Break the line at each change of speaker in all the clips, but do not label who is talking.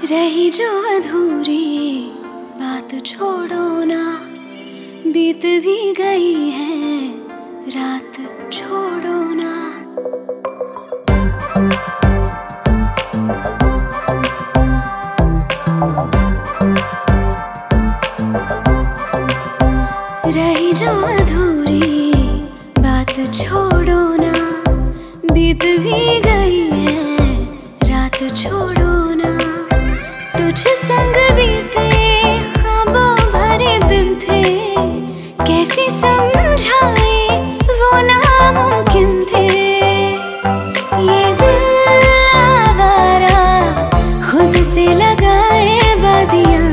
रही जो अधूरी बात छोड़ो ना, बीत भी गई है रात छोड़ो ना। रही जो अधूरी बात छोड़ो ना, बीत भी गई है रात छोड़ो ना। तुझ संग बीते ख्वाबों भरे दिन थे, कैसे समझाए वो नामुमकिन थे। ये दिल आवारा खुद से लगाए बाजियां,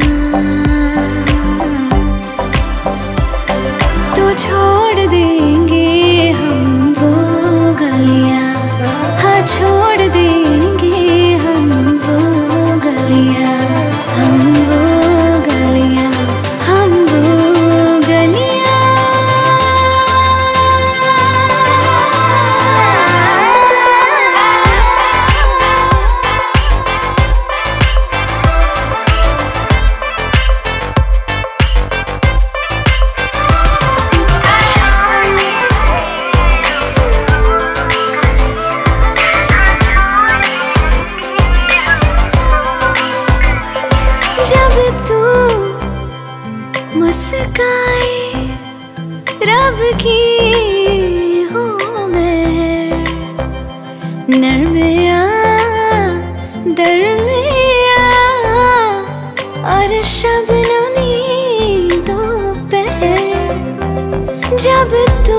तो छोड़ देंगे हम वो गलियां, हाँ छोड़ देंगे हम वो गलियां, हम वो गलियां, हम वो गलियां। जब तू मुस्काए रब की हूँ मैं, नरमिया दरमिया और शबनमी दोपहर। जब तू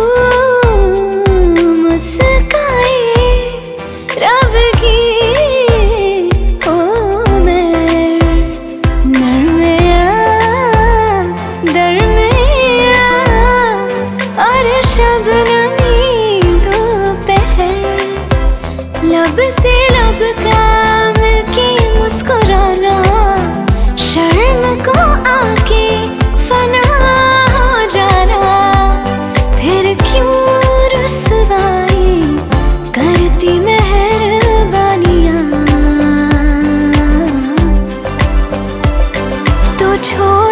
मुस्काए रब की हूँ मैं, नरमिया दरमिया और शबनमी दोपहर। लब से लब का मिलके मुस्कुराना, शर्म को आके फना हो जाना। फिर क्यों रुसवाई करती मेहरबानियाँ, तो छोड़